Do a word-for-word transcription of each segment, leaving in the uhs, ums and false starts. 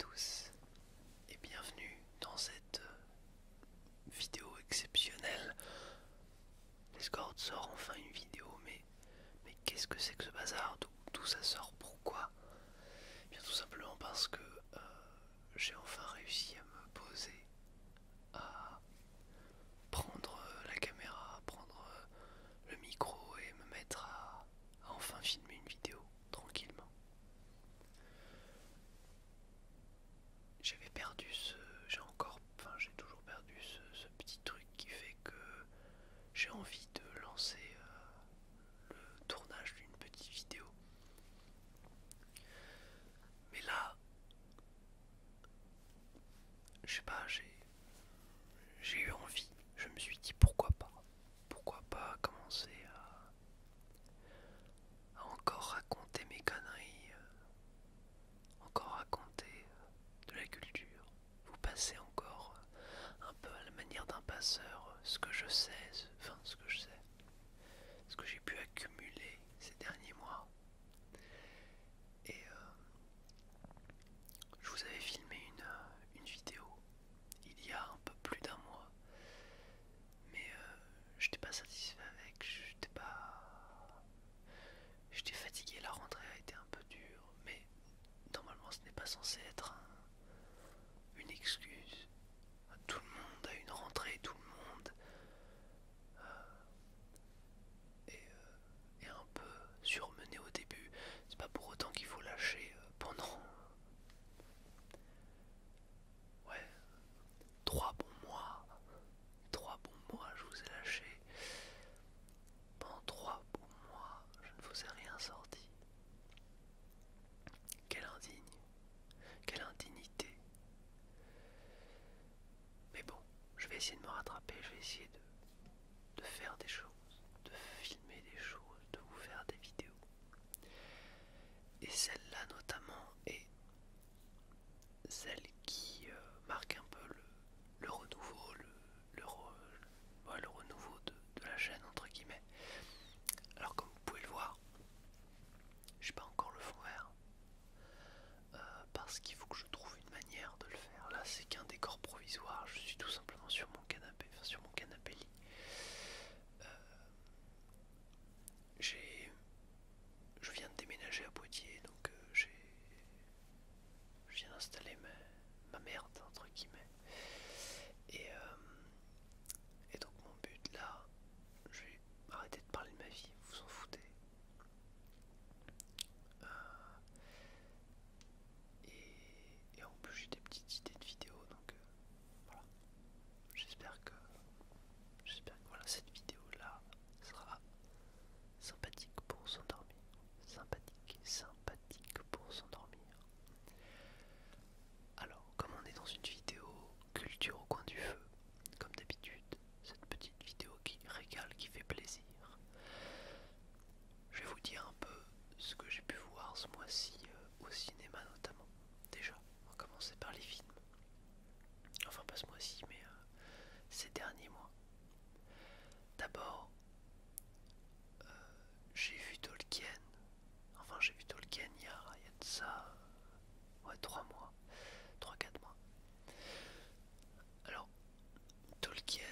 tous et bienvenue dans cette euh, vidéo exceptionnelle. Discord sort enfin une vidéo, mais, mais qu'est-ce que c'est que ce bazar? D'où ça sort? Pourquoi? Bien tout simplement parce que euh, j'ai enfin réussi à me poser, à prendre euh, la caméra, à prendre euh, le micro et me mettre à, à enfin filmer une vidéo tranquillement. J'avais perdu ce... J'ai encore... Enfin, j'ai toujours perdu ce, ce petit truc qui fait que j'ai envie de lancer euh, le tournage d'une petite vidéo. Mais là, je sais pas, j'ai... J'ai eu envie. Je me suis dit pourquoi pas. Pourquoi pas commencer à, à encore raconter mes conneries. Euh, encore raconter euh, de la culture. Vous passez encore euh, un peu à la manière d'un passeur euh, ce que je sais, ce, enfin ce que je sais. Ce que j'ai pu accumuler ces derniers mois. Et euh, je vous avais filmé une, euh, une vidéo il y a un peu plus d'un mois. Mais euh, je n'étais pas satisfait avec, j'étais pas... J'étais fatigué, la rentrée a été un peu dure, mais normalement ce n'est pas censé être un- une excuse. Tout le monde a une rentrée, tout le monde est, euh, est un peu surmené au début. C'est pas pour autant qu'il faut lâcher euh, pendant... Ouais, trois bons mois. Trois bons mois, je vous ai lâché. Pendant trois bons mois, je ne vous ai rien sorti. Quelle indigne, quelle indignité. Mais bon, je vais essayer de me rattraper, je vais essayer de, de faire des choses, de filmer des choses, de vous faire des vidéos. Et celle-là notamment est celle qui euh, marque un peu le, le renouveau, le, le, re, ouais, le renouveau de, de la chaîne entre guillemets. Alors comme vous pouvez le voir, j'ai pas encore le fond vert. Euh, parce qu'il faut que je trouve une manière de le faire. Là c'est qu'un décor provisoire, je suis tout simplement sur mon canapé, enfin sur mon canapé lit. Euh, j'ai, je viens de déménager à Poitiers, donc euh, j'ai, je viens d'installer ma, ma merde entre guillemets. Et, euh, et donc mon but là, je vais arrêter de parler de ma vie, vous vous en foutez. Euh, et, et en plus j'ai des petites idées de vidéos, donc euh, voilà. J'espère que J'espère que voilà, cette vidéo là sera sympathique pour s'endormir. Sympathique, sympathique pour s'endormir. Alors, comme on est dans une vidéo culture au coin du feu, comme d'habitude, cette petite vidéo qui régale, qui fait plaisir, je vais vous dire un peu ce que j'ai pu voir ce mois-ci euh, au cinéma notamment. Déjà, on va commencer par les films. Enfin, pas ce mois-ci, mais euh, ces derniers mois. D'abord, euh, j'ai vu Tolkien. Enfin, j'ai vu Tolkien il y a, il y a de ça, euh, ouais, trois mois, trois quatre mois. Alors, Tolkien,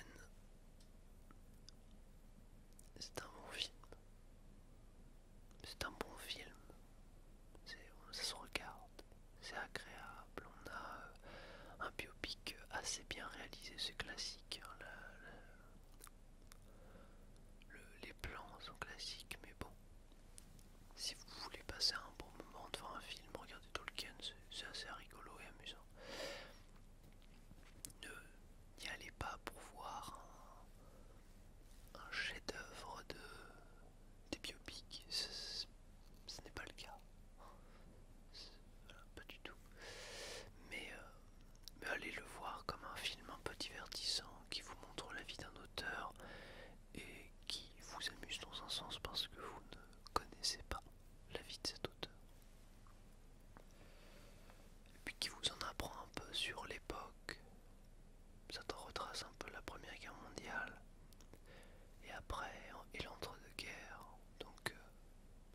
c'est un bon film. C'est un bon film. C'est- ça se regarde, c'est agréable. On a euh, un biopic assez bien réalisé, c'est classique. Hein, la- la- le- les plans sont classiques, mais bon. Si vous voulez passer un bon moment devant un film, regardez Tolkien, c'est assez rigolo et amusant. Ne n'y allez pas pour voir un, un chef-d'œuvre de des biopics, ce, ce n'est pas le cas. Voilà, pas du tout. Mais, euh, mais allez le voir comme un film un peu divertissant qui vous montre la vie d'un auteur et qui vous amuse dans un sens parce que vous ne connaissez pas la vie de cet auteur. Et puis qui vous en apprend un peu sur l'époque. Ça te retrace un peu la Première Guerre mondiale et après et l'entre-deux-guerres. Donc euh, c'est à voir.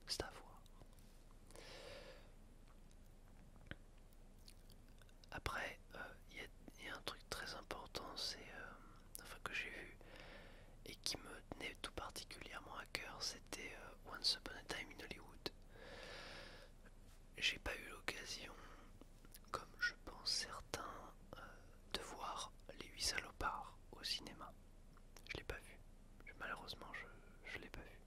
Après, il euh, y, y a un truc très important, c'est euh, enfin que j'ai vu et qui me tenait tout particulièrement à cœur, c'était euh, Once Upon a Time in Hollywood. J'ai pas eu l'occasion, comme je pense certains, euh, de voir Les Huit Salopards au cinéma. Je l'ai pas vu. Malheureusement, je, je l'ai pas vu.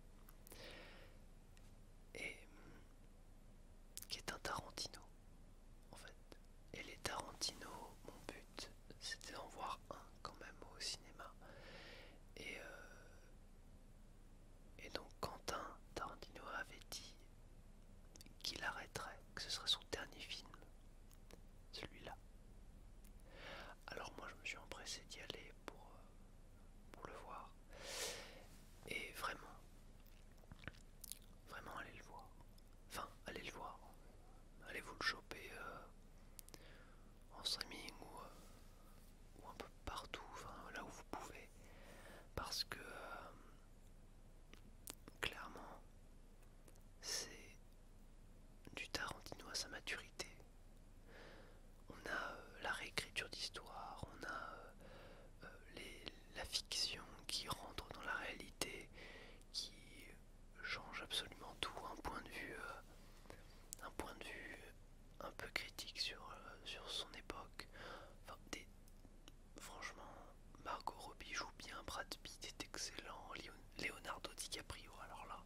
Et qui est un Tarantino, en fait. Et les Tarantino, mon but, c'était d'en voir un quand même au cinéma. Et, euh, et donc Quentin Tarantino avait dit qu'il arrêterait, que ce serait son dernier film, celui-là. Alors moi je me suis empressé d'y aller pour, pour le voir. Et vraiment, vraiment allez le voir. Enfin, allez le voir. Allez vous le choper euh, en streaming ou, euh, ou un peu partout, enfin là où vous pouvez. Parce que euh, clairement, c'est du Tarantino à sa maturité. On a euh, la réécriture d'histoire, on a euh, euh, les, la fiction qui rentre dans la réalité, qui change absolument tout, un point de vue, euh, un point de vue un peu critique sur, euh, sur son époque. Enfin, des, franchement, Margot Robbie joue bien, Brad Pitt est excellent, Leonardo DiCaprio, alors là,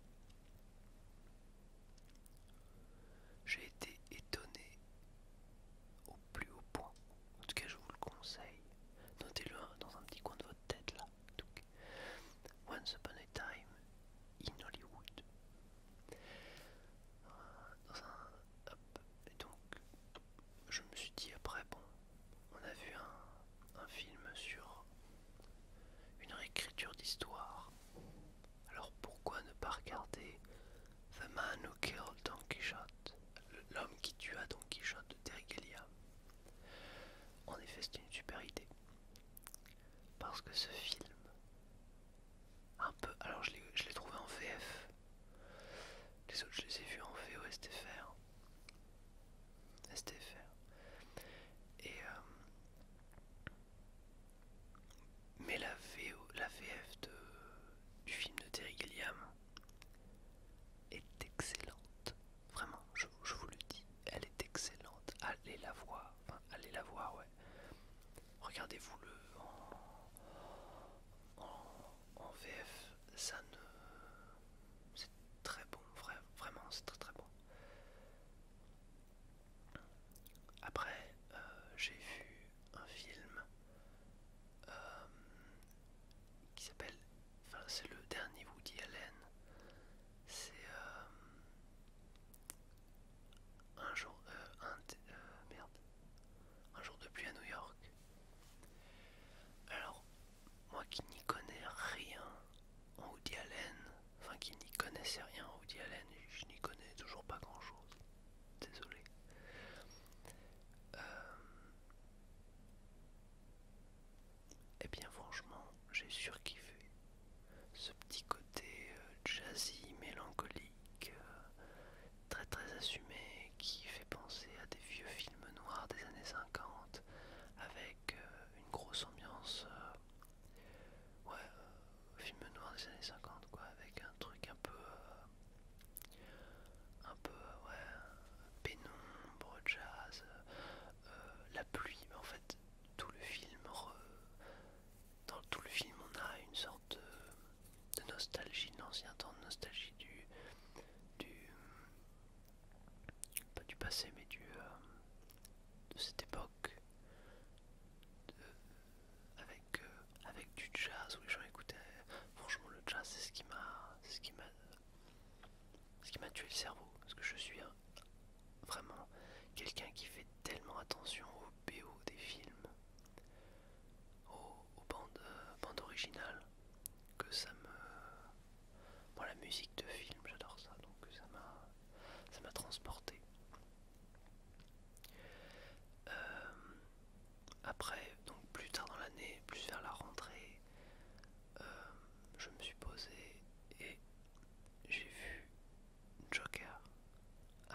j'ai été étonné au plus haut point. En tout cas, je vous le conseille. Notez-le dans un petit coin de votre tête là. Donc, Once Upon a Time in Hollywood. Dans un, hop. Et donc, je me suis dit après, bon, on a vu un, un film sur une réécriture d'histoire. Alors pourquoi ne pas regarder The Man Who Killed Don Quichotte, l'homme qui tua Don Quichotte de Terry Gilliam. En effet, c'était une super idée. Parce que ce film, un peu, alors je l'ai, je l'ai trouvé en V F. Les autres, je les ai vus en V O S T F R. S T F R. Et euh, mais la V O, la V F de, du film de Terry Gilliam est excellente. Vraiment, je, je vous le dis, elle est excellente. Allez la voir. Enfin, allez la voir, ouais. Regardez-vous-le en, en, en V F. Ça ne... C'est très bon, vrai, vraiment, c'est très très bon. Après, euh, j'ai vu un film euh, qui s'appelle... Enfin, c'est le dernier Woody Allen. C'est... Euh, un jour... Euh, un... Euh, merde. Un jour de pluie à New York. Alors, moi qui n'y connais rien en Woody Allen, enfin qui n'y connaissait rien en Woody Allen, je n'y connais toujours pas grand chose. Désolé. Euh, eh bien franchement, j'ai surkiffé ce petit côté euh, jazzy, mélancolique, euh, très très assumé, qui fait penser à des vieux films noirs des années cinquante, avec euh, une grosse ambiance, euh, ouais, euh, film noir des années cinquante, quoi, avec un truc un peu, euh, un peu, ouais, pénombre, jazz, euh, la pluie, mais en fait, tout le film, re... dans tout le film, on a une sorte de, de nostalgie de l'ancien temps, de nostalgie du, du, pas du passé, mais du, euh, de cette époque, de, avec, euh, avec du jazz où les gens écoutaient. Franchement, le jazz, c'est ce qui m'a, c'est ce qui m'a, ce qui m'a tué le cerveau, parce que je suis un, vraiment quelqu'un qui fait tellement attention au B O des films, aux, aux bandes, euh, bandes originales, que ça me... Bon, la musique de film, j'adore ça, donc ça m'a ça m'a transporté. Euh, après, donc plus tard dans l'année, plus vers la rentrée, euh, je me suis posé et j'ai vu Joker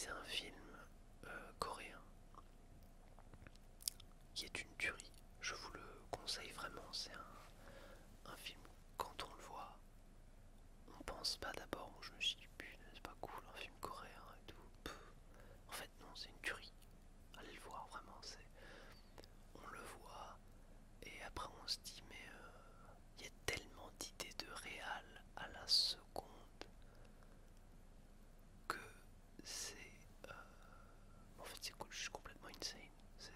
c'est un film euh, coréen qui est une tuerie. Je vous le conseille vraiment. C'est un, un film, quand on le voit, on pense pas d'abord. Moi je me suis dit, putain, c'est pas cool un film coréen et tout. Pff. En fait, non, c'est une tuerie. Allez le voir, vraiment. C'est, on le voit et après on se dit, mais il euh, y a tellement d'idées de réal à la seconde que c'est. Euh, en fait, c'est cool, je suis complètement insane. C'est.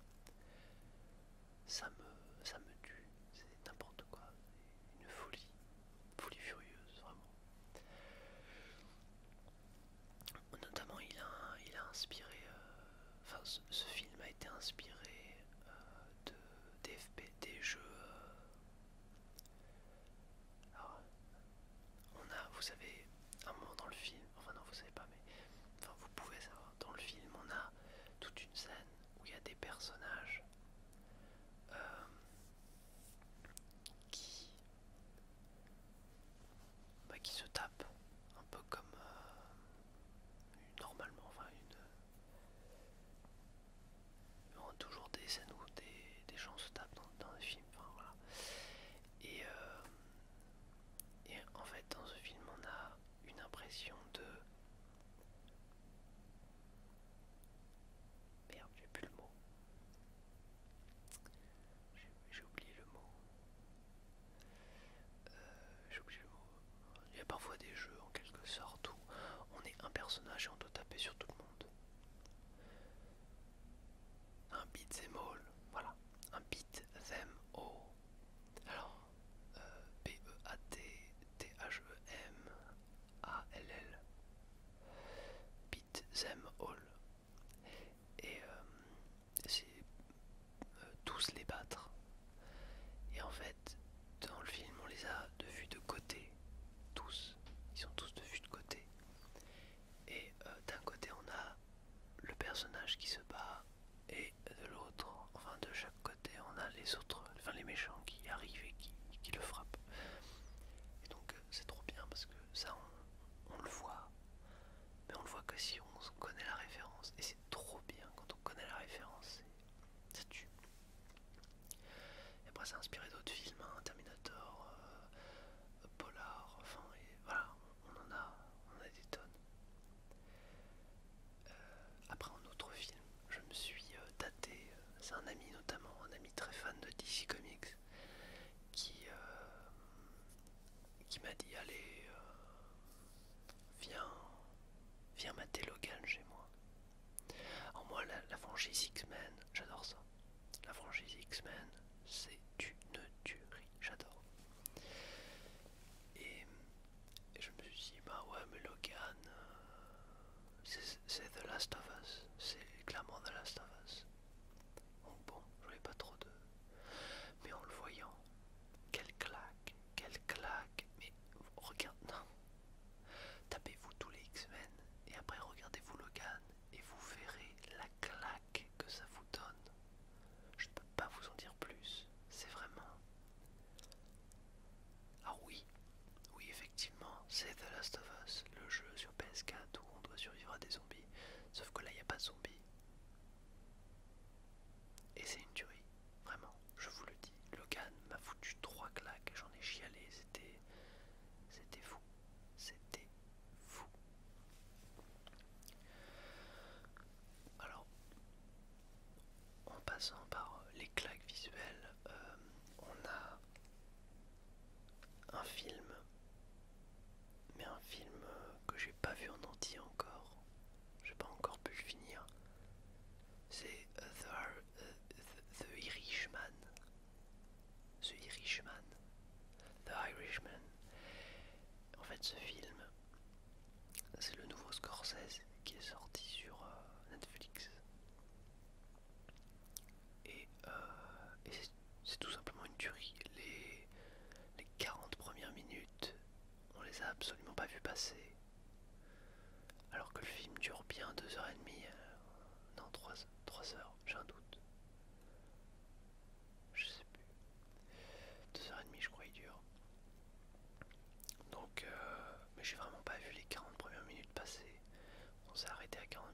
Ça me. Ça me tue. C'est n'importe quoi. C'est une folie. Une folie furieuse, vraiment. Notamment, il a, il a inspiré. Euh, enfin, ce, ce film a été inspiré euh, de, des, F P, des jeux. Euh, alors, on a, vous savez, un moment dans le film, enfin non, vous savez pas, mais enfin, vous pouvez savoir, dans le film, on a toute une scène où il y a des personnages euh, qui, bah, qui se tapent, un peu comme euh, normalement, enfin, une, il y aura toujours des scènes où des, des gens se tapent dans, dans les films, enfin voilà. Et, euh, et en fait, dans ce film, on a une impression de. Merde, j'ai plus le mot. J'ai oublié le mot. Euh, j'ai oublié le mot. Il y a parfois des jeux en quelque sorte où on est un personnage et on doit taper sur tout le monde. Un beat'em all, voilà. Un beat them all. Alors, euh, B E A T T H E M A L L. Beat them all. Et euh, c'est euh, tous les battre. Et en fait, dans le film, on les a de vue de côté. Tous. Ils sont tous de vue de côté. Et euh, d'un côté, on a le personnage qui se bat. Et de l'autre, enfin de chaque côté, on a les autres, enfin les méchants qui arrivent et qui, qui le frappent. Et donc euh, c'est trop bien parce que ça, on, on le voit. Mais on le voit que si on connaît la référence. Et c'est trop bien quand on connaît la référence. Ça tue. Et après, ça a inspiré d'autres films, hein, Terminator, euh, Polar, enfin, et voilà, on en a, on a des tonnes. Euh, après, un autre film, je me suis euh, tâté, euh, c'est un ami notamment, un ami très fan de D C Comics, qui, euh, qui m'a dit, allez, euh, viens, viens mater Logan chez moi. Alors moi, la, la franchise X-Men, j'adore ça. La franchise X-Men, c'est une tuerie, j'adore. Et, et je me suis dit, bah ouais, mais Logan, euh, c'est The Last of Us, c'est clairement The Last of Us. Donc bon, je voulais pas trop de. Mais en le voyant, quelle claque, quelle claque. Mais regarde, non. Tapez-vous tous les X-Men et après regardez-vous Logan et vous verrez la claque que ça vous donne. Je ne peux pas vous en dire plus. C'est vraiment. Ah oui, oui effectivement, c'est The Last of Us, le jeu sur P S quatre où on doit survivre à des zombies. Sauf que là, il n'y a pas de zombies. Et c'est une tuerie, vraiment, je vous le dis. Logan m'a foutu trois claques, j'en ai chialé, c'était. C'était fou. C'était fou. Alors, en passant par les claques visuelles, euh, on a un film, mais un film que j'ai pas vu en entier encore. J'ai pas encore pu le finir. C'est The, uh, The Irishman. The Irishman. The Irishman. En fait, ce film, c'est le nouveau Scorsese qui est sorti sur euh, Netflix. Et, euh, et c'est tout simplement une tuerie. Les, les quarante premières minutes, on les a absolument pas vues passer. Alors que le film dure bien deux heures trente. Euh, non, trois heures, j'ai un doute. Je sais plus. deux heures trente, je crois, il dure. Donc, euh, mais j'ai vraiment pas vu les quarante premières minutes passer. On s'est arrêté à quarante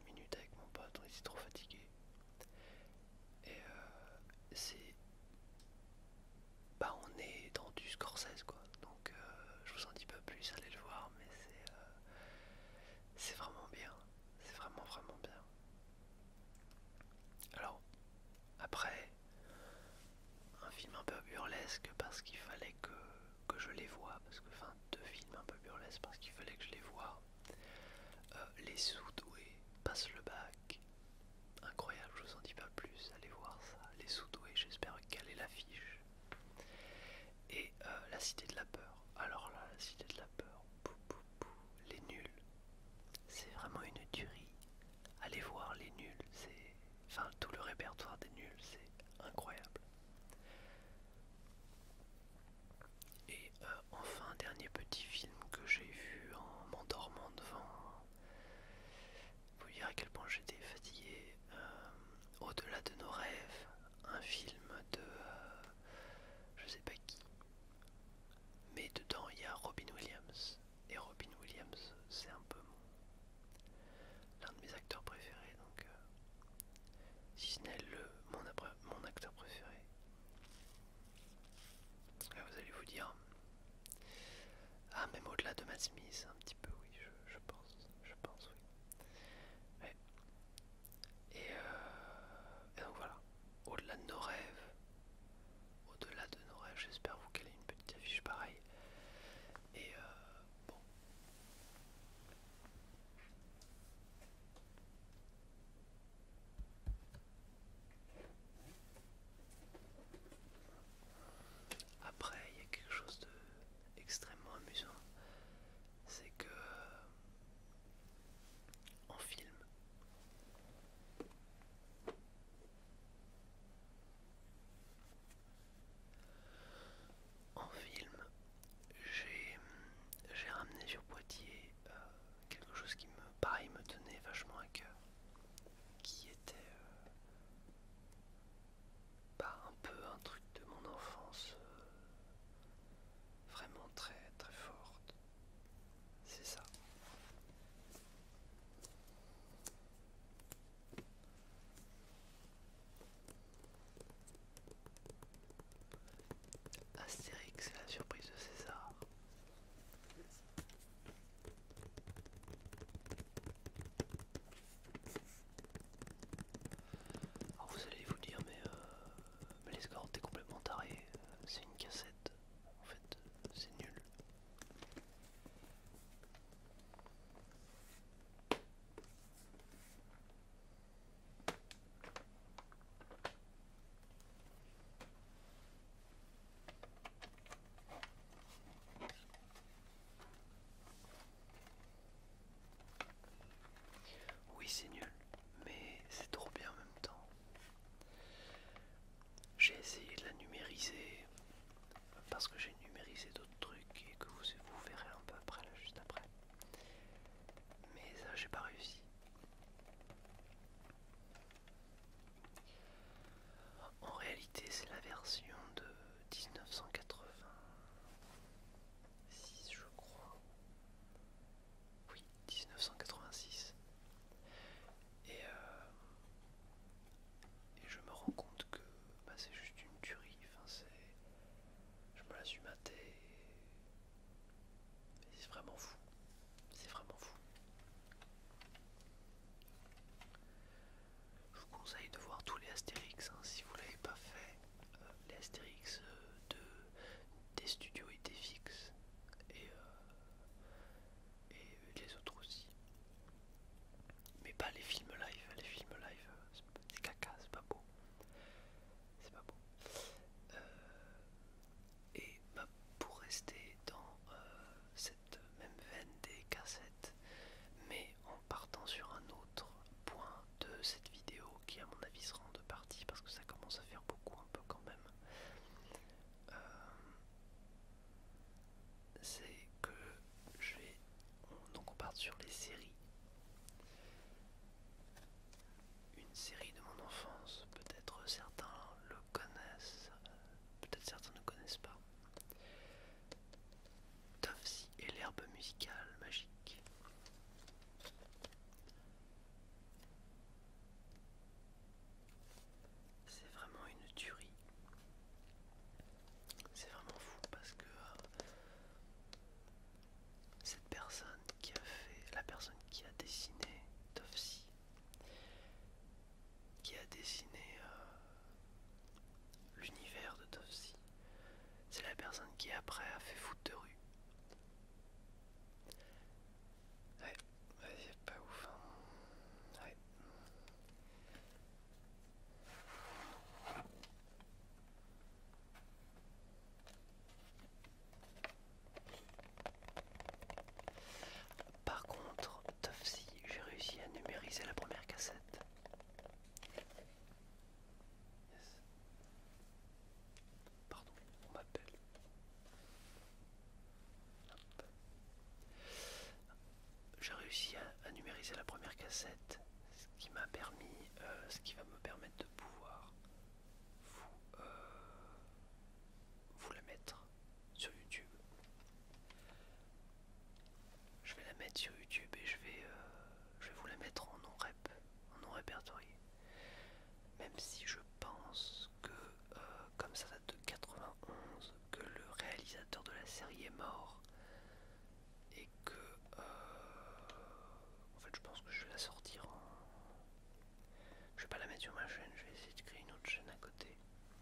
passe le bac. Incroyable, je vous en dis pas plus, allez voir ça. Les sous-doués, j'espère caler l'affiche. Et euh, la Cité de la Peur. Alors là, la Cité de la Peur, pou, pou, pou. Les nuls, c'est vraiment une tuerie. Allez voir les nuls, c'est... Enfin, tout le répertoire des nuls, c'est incroyable. Et euh, enfin, dernier petit film que j'ai vu en m'endormant devant. Vous dire à quel point j'étais fatigué. Euh, Au-delà de nos rêves, un film de... Euh, je sais pas qui. Mais dedans, il y a Robin Williams. Et Robin Williams, c'est un peu mon... l'un de mes acteurs préférés. Donc, euh, si ce n'est le, mon, mon acteur préféré. Là, vous allez vous dire... Ah, même au-delà de Matt Smith, un petit peu, oui, je, je pense. Je pense, oui. Ouais. Et, euh, et donc voilà. Au-delà de nos rêves. Au-delà de nos rêves, j'espère vous caler une petite affiche pareille. Et euh, bon. Après, il y a quelque chose de extrêmement amusant. C'est que en film, en film, j'ai j'ai ramené sur Poitiers euh, quelque chose qui me, pareil, me tenait vachement à cœur, qui était euh, bah, un peu un truc de mon enfance, euh, vraiment très très forte. C'est ça. Astérix et la surprise de César. Alors vous allez vous dire, mais, euh, mais les scores, t'es complètement taré, euh, c'est une cassette, en fait, euh, c'est nul. Oui, c'est nul, mais c'est trop bien en même temps. J'ai essayé de la numériser, parce que j'ai numérisé d'autres trucs et que vous, vous verrez un peu après, là, juste après. Mais ça, j'ai pas réussi. En réalité, c'est la version de dix-neuf cent quatre-vingt-six, je crois. Oui, dix-neuf cent quatre-vingt-six. Et, euh, et je me rends compte que bah, c'est juste une tuerie. Enfin, c'est... Je me la suis maté et c'est vraiment fou. C'est vraiment fou. Je vous conseille de voir tous les Astérix, hein, si vous ne l'avez pas fait. Euh, les Astérix euh, de, des studios Idéfix et, euh, et les autres aussi. Mais pas les films live. Les films live, euh, c'est caca, c'est pas beau. C'est pas beau. Euh, et bah, pour rester dans euh, cette même veine des cassettes, mais en partant sur un autre point de cette vidéo qui à mon avis sera en deux parties parce que ça commence à faire beaucoup un peu quand même. Euh, cassette, ce qui m'a permis, euh, ce qui va me permettre de pouvoir vous, euh, vous la mettre sur YouTube. Je vais la mettre sur YouTube et je vais, euh, je vais vous la mettre en non-rep, en non-répertorié. Même si je pense que, euh, comme ça date de quatre-vingt-onze, que le réalisateur de la série est mort et que, euh, en fait, je pense que je vais la sortir en... Je vais pas la mettre sur ma chaîne, je vais essayer de créer une autre chaîne à côté.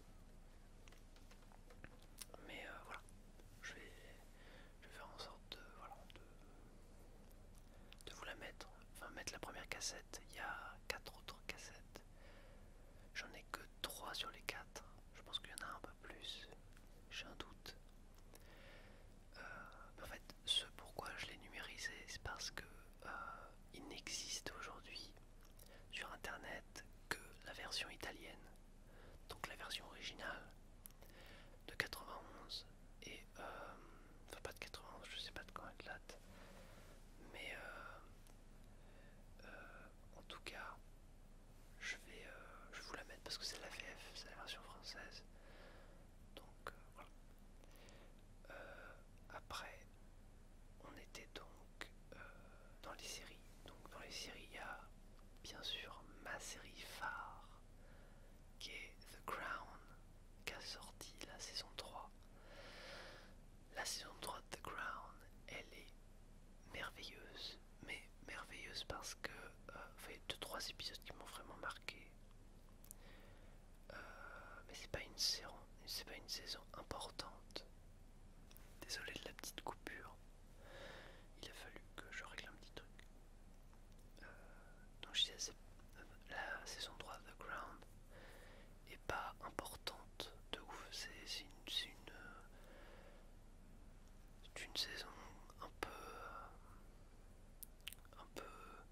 Mais euh, voilà, je vais, je vais faire en sorte de, voilà, de, de vous la mettre, enfin mettre la première cassette. Il y a quatre autres cassettes. J'en ai que trois sur les quatre. Je pense qu'il y en a un peu plus. J'ai un doute. Euh, mais en fait, ce pourquoi je l'ai numérisé, c'est parce que euh, il n'existe aujourd'hui sur internet que la version italienne. Donc la version originale de quatre-vingt-onze et euh, enfin pas de quatre-vingt-onze, je sais pas de quand elle date. Mais euh, euh, en tout cas, je vais, euh, je vais vous la mettre parce que c'est la V F, c'est la version française. Donc euh, voilà. Euh, après, on était donc euh, dans les séries. Donc dans les séries, il y a bien sûr ma série phare qui est The Crown, qui a sorti la saison trois. La saison trois de The Crown, elle est merveilleuse, mais merveilleuse parce que euh, il y a deux trois épisodes qui m'ont vraiment marqué. Euh, mais c'est pas une saison, c'est pas une saison importante. Désolé de la petite coupure. Il a fallu que je règle un petit truc. Euh, donc je disais, la saison trois de The Crown est pas importante de ouf. C'est une, c'est une, c'est une saison un peu, un peu,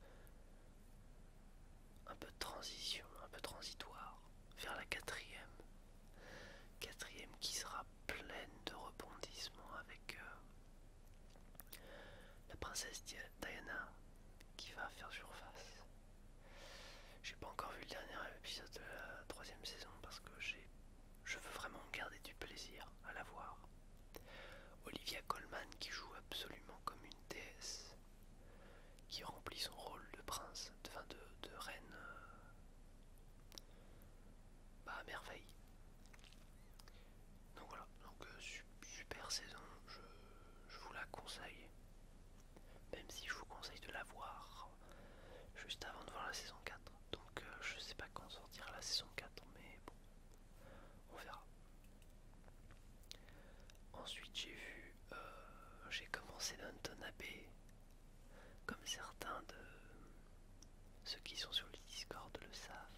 un peu de transition, un peu transitoire vers la quatrième. Quatrième qui sera pleine de rebondissements avec euh, la princesse Diana qui va faire surface. J'ai pas encore vu le dernier épisode de la troisième saison parce que j'ai, je veux vraiment garder du plaisir à la voir. Olivia Colman qui joue absolument comme une déesse, qui remplit son rôle de prince, de, enfin de, de reine, euh, bah à merveille. Donc voilà, donc euh, su super saison, je, je vous la conseille. Même si je vous conseille de la voir juste avant de voir la saison quatre. Donc euh, je sais pas quand sortira la saison quatre, mais bon, on verra. Ensuite j'ai vu, euh, j'ai commencé Downton Abbey, comme certains de ceux qui sont sur le Discord le savent.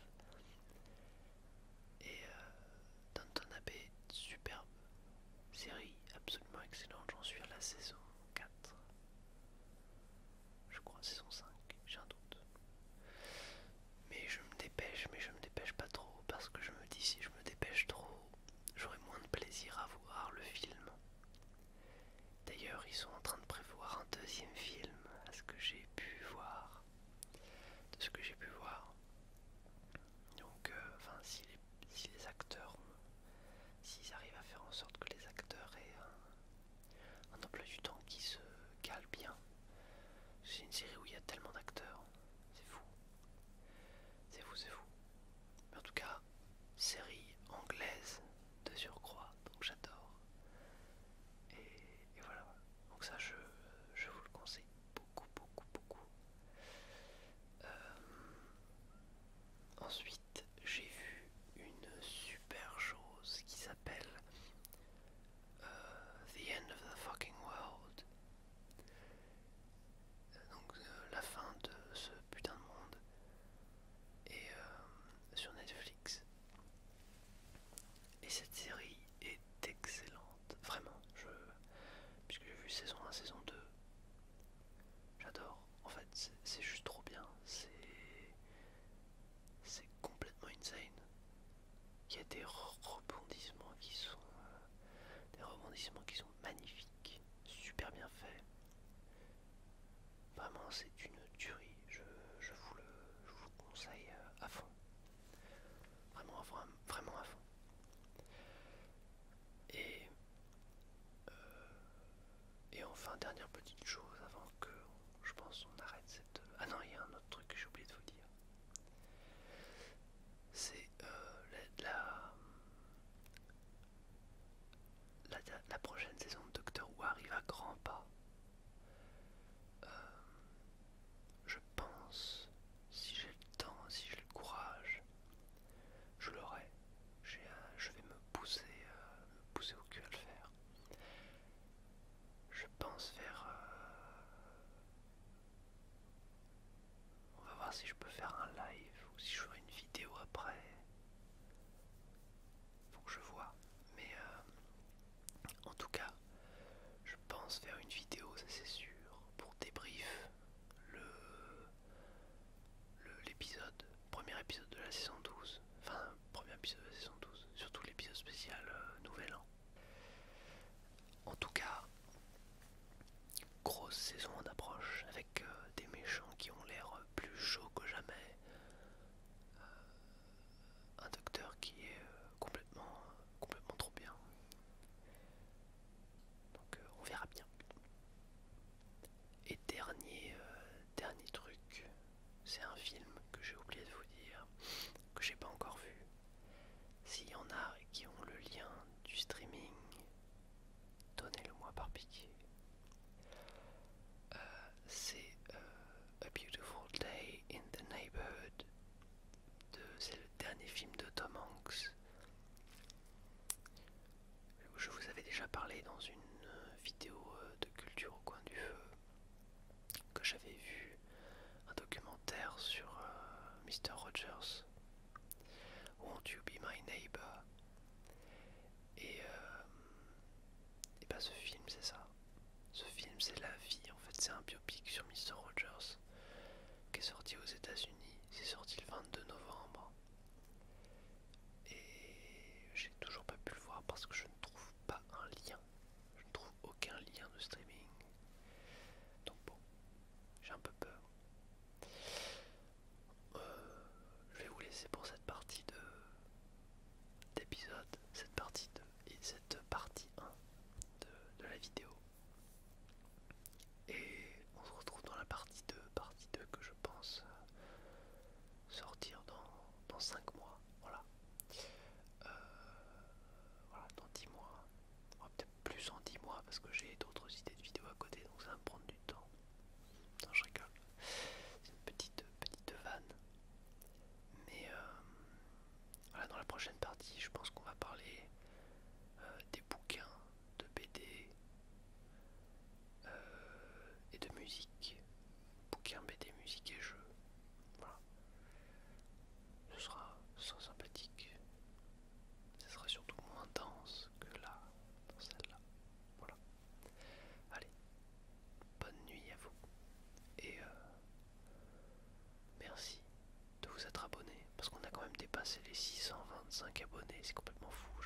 Et euh, Downton Abbey, superbe série, absolument excellente, j'en suis à la saison quatre. Je crois saison cinq, j'ai un doute. Mais je me dépêche, mais je me dépêche pas trop, parce que je me dis si je me dépêche trop, j'aurai moins de plaisir à voir le film. D'ailleurs, ils sont en train de prévoir un deuxième film, à ce que j'ai pu voir. De ce que j'ai pu voir. Donc, euh, enfin, si les, si les acteurs, s'ils arrivent à faire en sorte que les acteurs aient un, un emploi du temps qui se cale bien. C'est une série où il y a tellement d'acteurs, c'est fou. C'est fou, c'est fou. Mais en tout cas, série anglaise de surcroît, donc j'adore. Et, et voilà, donc ça je, je vous le conseille beaucoup, beaucoup, beaucoup. Euh, ensuite, j'ai vu une super chose qui s'appelle euh, The End of the Fucking World. Donc euh, la fin de ce putain de monde. Et euh, sur Netflix. Et cette série est excellente, vraiment. Je, puisque j'ai vu saison un, saison deux, j'adore. En fait, c'est juste trop bien. C'est c'est complètement épisode de la saison douze, enfin premier épisode de la saison douze, surtout l'épisode spécial euh, Nouvel An. En tout cas, grosse saison en approche avec euh, des méchants qui ont l'air plus chauds que jamais, un docteur qui est euh, complètement, complètement trop bien. Donc euh, on verra bien. Et dernier, euh, dernier truc, c'est un film que j'ai oublié de vous dire, que j'ai pas encore vu. S'il y en a qui ont le lien du streaming, donnez-le moi par pitié. Euh, c'est euh, A Beautiful Day in the Neighborhood. C'est le dernier film de Tom Hanks. Je vous avais déjà parlé dans une vidéo de culture au coin du feu que j'avais vu un documentaire sur euh, mister Rogers, Won't You Be My Neighbor. Et, euh, et bah ce film c'est ça. Ce film c'est la vie en fait, c'est un biopic sur mister Rogers qui est sorti aux États-Unis. C'est sorti le vingt-deux novembre. Et j'ai toujours pas pu le voir parce que je ne trouve pas un lien. Je ne trouve aucun lien de streaming. Donc bon, j'ai un peu peur. Euh, je vais vous laisser pour cette partie de d'épisode, cette partie deux et cette partie un de, de la vidéo. Et on se retrouve dans la partie deux, partie deux que je pense sortir dans, dans cinq mois. Voilà. Euh, voilà, dans dix mois. Oh, peut-être plus en dix mois parce que j'ai d'autres idées de vidéos à côté, donc ça va me prendre du temps. Non, je rigole. C'est une petite, petite vanne. Mais euh, voilà, dans la prochaine partie, je pense qu'on va parler euh, des bouquins, de B D euh, et de musique. Bouquins, B D, musique et jeux. Voilà. Ce sera, ce sera sympathique. Ce sera surtout moins dense que là, dans celle-là. Voilà. Allez, bonne nuit à vous. Et euh, merci de vous être abonné. Parce qu'on a quand même dépassé les six cent vingt-cinq abonnés. C'est complètement fou.